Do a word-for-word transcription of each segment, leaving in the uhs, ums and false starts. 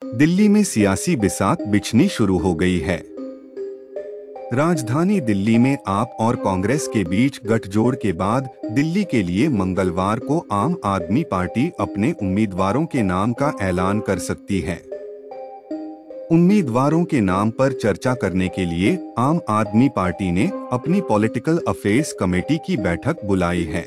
दिल्ली में सियासी बिसात बिछनी शुरू हो गई है। राजधानी दिल्ली में आप और कांग्रेस के बीच गठजोड़ के बाद दिल्ली के लिए मंगलवार को आम आदमी पार्टी अपने उम्मीदवारों के नाम का ऐलान कर सकती है। उम्मीदवारों के नाम पर चर्चा करने के लिए आम आदमी पार्टी ने अपनी पॉलिटिकल अफेयर्स कमेटी की बैठक बुलाई है।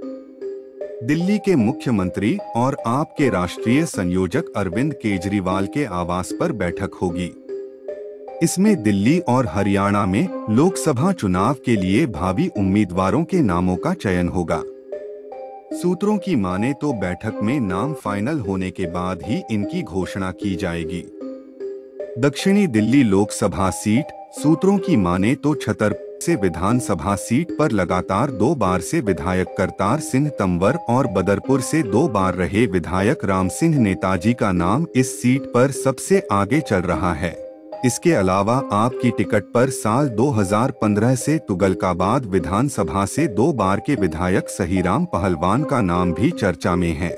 दिल्ली के मुख्यमंत्री और आप के राष्ट्रीय संयोजक अरविंद केजरीवाल के आवास पर बैठक होगी। इसमें दिल्ली और हरियाणा में लोकसभा चुनाव के लिए भावी उम्मीदवारों के नामों का चयन होगा। सूत्रों की माने तो बैठक में नाम फाइनल होने के बाद ही इनकी घोषणा की जाएगी। दक्षिणी दिल्ली लोकसभा सीट सूत्रों की माने तो छतरपुर से विधानसभा सीट पर लगातार दो बार से विधायक करतार सिंह तंवर और बदरपुर से दो बार रहे विधायक राम सिंह नेताजी का नाम इस सीट पर सबसे आगे चल रहा है। इसके अलावा आपकी टिकट पर साल दो हज़ार पंद्रह से तुगलकाबाद विधानसभा से दो बार के विधायक सहीराम पहलवान का नाम भी चर्चा में है।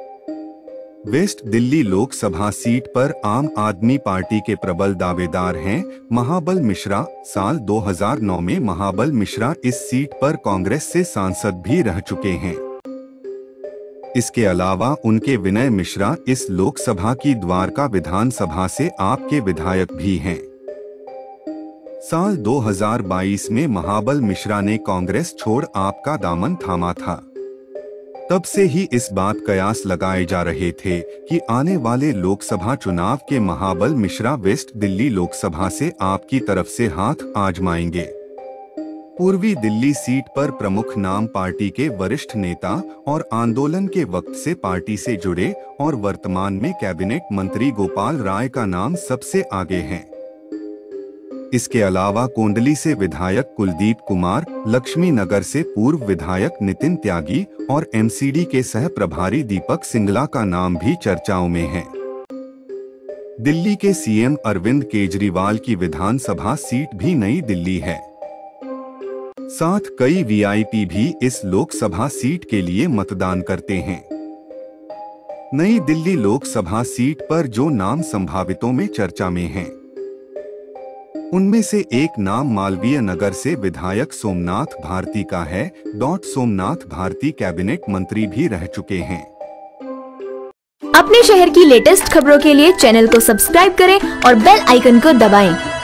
वेस्ट दिल्ली लोकसभा सीट पर आम आदमी पार्टी के प्रबल दावेदार हैं महाबल मिश्रा। साल दो हज़ार नौ में महाबल मिश्रा इस सीट पर कांग्रेस से सांसद भी रह चुके हैं। इसके अलावा उनके विनय मिश्रा इस लोकसभा की द्वारका विधानसभा से आपके विधायक भी हैं। साल दो हज़ार बाईस में महाबल मिश्रा ने कांग्रेस छोड़ आपका दामन थामा था। तब से ही इस बात कयास लगाए जा रहे थे कि आने वाले लोकसभा चुनाव के महाबल मिश्रा वेस्ट दिल्ली लोकसभा से आपकी तरफ से हाथ आजमाएंगे। पूर्वी दिल्ली सीट पर प्रमुख नाम पार्टी के वरिष्ठ नेता और आंदोलन के वक्त से पार्टी से जुड़े और वर्तमान में कैबिनेट मंत्री गोपाल राय का नाम सबसे आगे है। इसके अलावा कोंडली से विधायक कुलदीप कुमार, लक्ष्मी नगर से पूर्व विधायक नितिन त्यागी और एमसीडी के सह प्रभारी दीपक सिंगला का नाम भी चर्चाओं में है। दिल्ली के सीएम अरविंद केजरीवाल की विधानसभा सीट भी नई दिल्ली है। साथ कई वीआईपी भी इस लोकसभा सीट के लिए मतदान करते हैं। नई दिल्ली लोकसभा सीट पर जो नाम संभावितों में चर्चा में हैं, उनमें से एक नाम मालवीय नगर से विधायक सोमनाथ भारती का है। डॉट सोमनाथ भारती कैबिनेट मंत्री भी रह चुके हैं। अपने शहर की लेटेस्ट खबरों के लिए चैनल को सब्सक्राइब करें और बेल आइकन को दबाएं।